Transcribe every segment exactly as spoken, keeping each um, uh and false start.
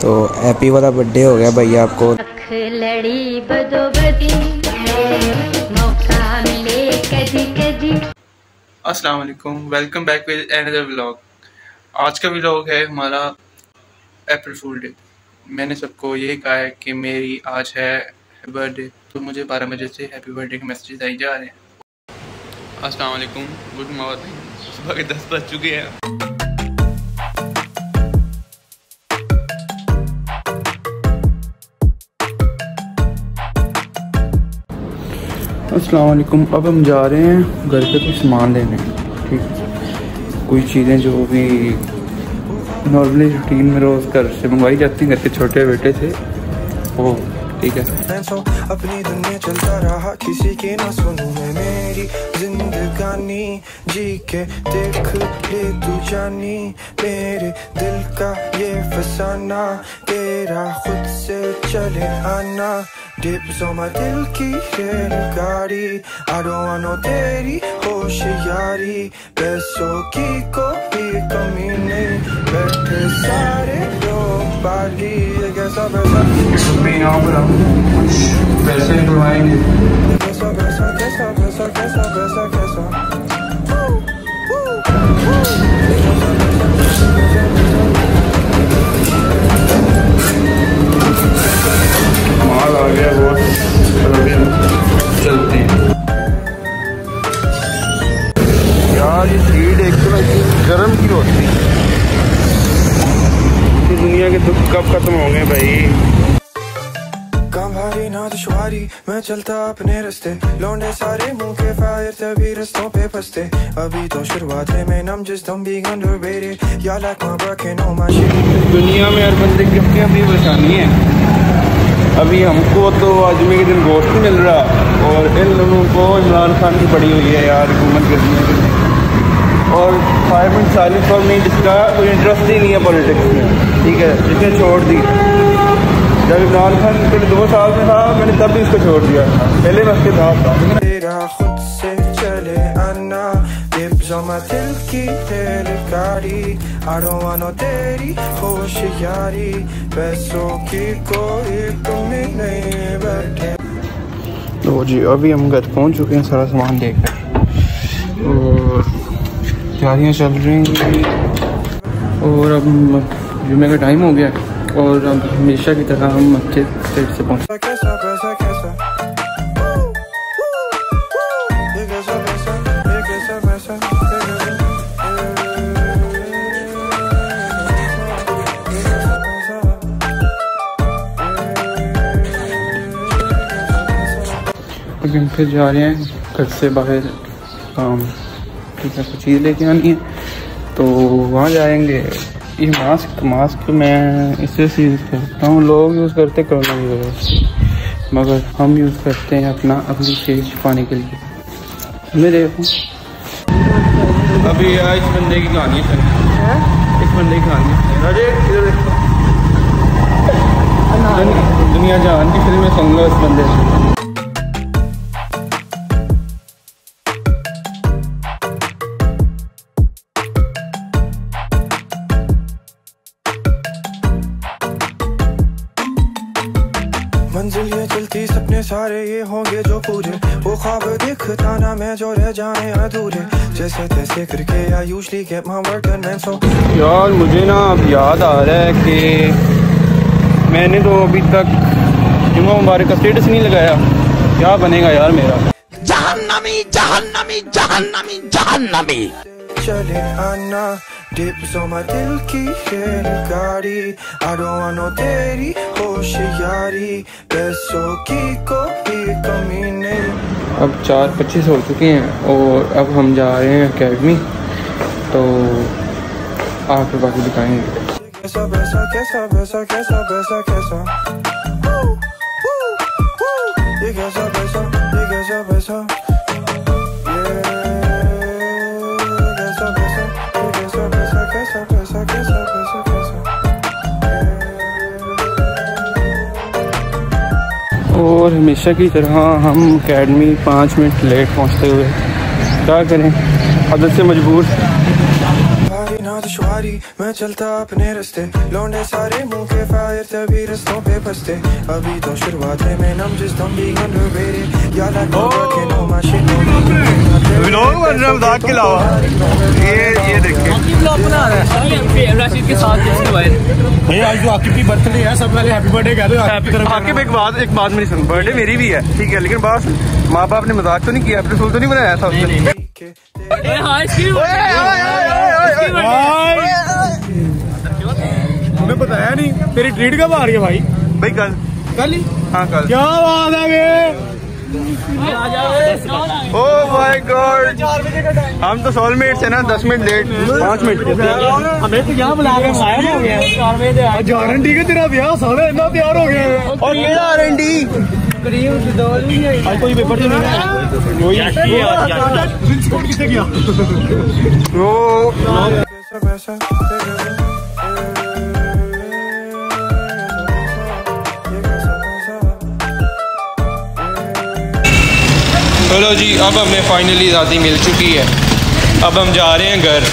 तो हैप्पी वाला बर्थडे हो गया भैया आपको। लड़ी बदो बदी, मौका मिले कदी कदी। अस्सलाम वालेकुम, welcome back with another vlog. आज का व्लॉग है हमारा अप्रैल फूल डे। मैंने सबको यही कहा है कि मेरी आज है बर्थडे, तो मुझे बारह बजे से हैप्पी बर्थडे के मैसेजेस आई जा रहे हैं। अस्सलाम वालेकुम, गुड मॉर्निंग। सुबह के दस बज चुके हैं। अस्सलाम वालेकुम। अब हम जा रहे हैं घर पे कुछ सामान लेने, ठीक है। कोई चीज़ें जो भी नॉर्मली रूटीन में रोज़ घर से मंगवाई जाती हैं, घर के छोटे बेटे से, वो ठीक है। अपनी दुनिया चलता रहा, किसी की ना सुनूं मैं, मेरी जिंदगानी जी के देख ले तू जानी, मेरे दिल का ये फसाना तेरा खुद से चले आना। डिप्स ऑन माय दिल की रेलगाड़ी, आई डोंट वांट नो तेरी होशियारी, पैसों की कोई कमी नहीं, बैठे सारे लोग बागी, ये कैसा पैसा कुछ पैसे निकलवाएंगे, कैसा पैसा कैसा पैसा कैसा पैसा कैसा माल आ गया बहुत, अभी हम चलते हैं। यार ये भीड़ एक तो गर्म की होती है, दुनिया के दुख कब खत्म होंगे भाई। काम भारी ना दुश्वारी, मैं चलता अपने रास्ते, लौंडे सारे मुंह के फायर, तभी रास्तों पे फंसते। अभी तो शुरुआत है, मैं नम जिस तुम भी गंदर बेरे, या like my broken on my shit. दुनिया में हर बंदे की अपनी अपनी परेशानी है। अभी हमको तो आज जुमे के दिन गोश्त नहीं मिल रहा, और इन लोगों को इमरान खान की पड़ी हुई है यार हुकूमत करने के लिए, और फाइव मिनट साइलेंस फॉर नहीं, जिसका कोई इंटरेस्ट ही नहीं है पॉलिटिक्स में, ठीक है, जिसने छोड़ दी। जब इमरान खान पहले दो साल में था, मैंने तब भी इसको छोड़ दिया, पहले मैं उसके साथ था। तेरा खुद से चले आना, डिप्स ऑन माय दिल की रेलगाड़ी, आई डोंट वांट नो तेरी होशियारी, पैसों की कोई कमी नहीं, बैठे। तो जी अभी हम घर पहुंच चुके हैं, सारा सामान लेकर, और तैयारियाँ चल रही हैं, और अब जुमे का टाइम हो गया, और अब हमेशा की तरह हम मस्जिद सेट से पहुँच। कैसा पैसा कैसा ये कैसा पैसा ये कैसा पैसा अभी हम फिर जा रहे हैं घर से बाहर, काम ठीक है, कुछ चीज़ लेके आनी है, तो वहाँ जाएंगे। ये मास्क मास्क मैं इससे यूज़ करता हूँ, लोग यूज़ करते कोरोना की वजह से, मगर हम यूज़ करते हैं अपना अपनी सेहत छुपाने के लिए। मैं देखूँ अभी यार इस बंदे की कहानी है, इस बंदे की कहानी है, अरे दुनिया जहान की फिल्म में सुन लो इस बंदे से। मंजिल ये चलती, सपने सारे ये होंगे जो पूरे, वो ख्वाब दिखता ना मैं जो रह जाए अधूरे, जैसे तैसे करके I usually get my work done man so। यार मुझे ना अब याद आ रहा है कि मैंने तो अभी तक जुम्मा मुबारक का स्टेटस नहीं लगाया, क्या बनेगा यार मेरा। जहन्नमी जहन्नमी जहन्नमी जहन्नमी चले आना, डिप्स ऑन माय दिल की रेलगाड़ी, आई डोंट वांट नो तेरी होशियारी, पैसों की कोई कमी नहीं। अब चार पच्चीस हो चुके हैं, और अब हम जा रहे हैं अकेडमी, तो आकर बाकी दिखाएंगे। कैसा पैसा कैसा पैसा कैसा पैसा कैसा ये कैसा पैसा ये कैसा पैसा और हमेशा की तरह हम अकेडमी पाँच मिनट लेट पहुंचते हुए, क्या करें, आदत से मजबूर। ना दुश्वारी, मैं चलता अपने रास्ते, लौंडे सारे मुंह के फायर, तभी रस्तों पे फंसते अभी तो शुरुआत है मैं नम जिस दम भी underrated याद आता है नो मशीन व्लॉग बन रहा है मजाक के अलावा ये ये देखिए आकिब व्लॉग बना रहा है राशिद के साथ जैसे भाई भाई आज जो आकिब की बर्थडे है सब पहले हैप्पी बर्थडे कह दो आकिब एक बात एक बात मेरी सुन बर्थडे मेरी भी है ठीक है लेकिन बस माँ बाप ने मजाक तो नहीं किया अपने फूल तो नहीं बनाया था उस दिन तुम्हें बताया नहीं तेरी ट्रीट कब आ रही है भाई भाई कल कल ही हाँ कल क्या बात है ओ माय गॉड हम तो सोलमेट्स है ना दस मिनट लेट पाँच मिनट हमें तो यहाँ बुला के गायब हो गया गारंटी का तेरा ब्याह सारा इतना तैयार हो गया और ये गारंटी आज कोई पेपर तो नहीं है किसने किया चलो जी अब हमें फाइनली आज़ादी मिल चुकी है अब हम जा रहे हैं घर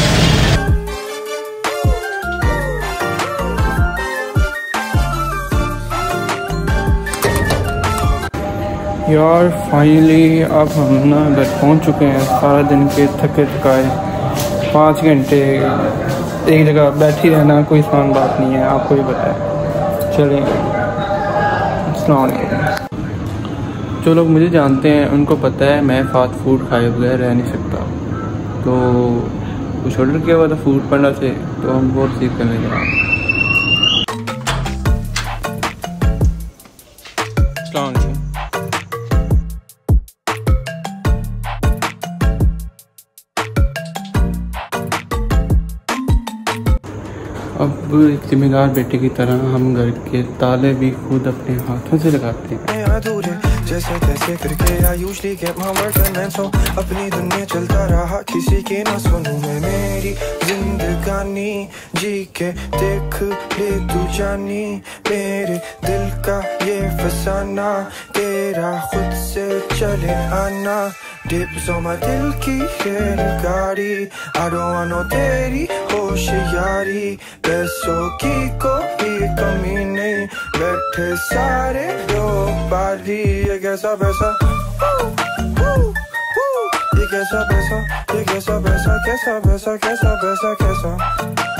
यार फाइनली अब हम ना घर पहुंच चुके हैं सारा दिन के थके थकाए पाँच घंटे एक जगह बैठी रहना कोई आसान बात नहीं है आपको भी पता है चलें अस्सलाम वालेकुम जो लोग मुझे जानते हैं उनको पता है मैं फास्ट फूड खाए बगैर रह नहीं सकता तो कुछ ऑर्डर किया हुआ था फूड पांडा से तो हम वो रिसीव करने जा रहे हैं अब एक जिम्मेदार बेटे की तरह हम घर के ताले भी खुद अपने हाथों से लगाते हैं जैसे तैसे करके I usually get my work done and so अपनी दुनिया चलता रहा किसी की ना सुनूं मैं मेरी जिंदगानी जी के देख ले तू जानी मेरे दिल का ये फसाना तेरा खुद से चले आना डिप्स ऑन माय दिल की रेलगाड़ी I don't want no तेरी होशियारी पैसों की कोई कमी नहीं बैठे सारे लोग बारी ये कैसा पैसा ये कैसा पैसा ये कैसा पैसा कैसा पैसा कैसा पैसा कैसा